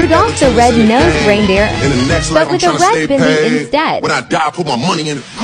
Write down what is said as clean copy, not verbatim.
Rudolph the red-nosed reindeer, In the next but life, I'm with a tryna stay red bindi paid. instead. When I die, I put my money in it.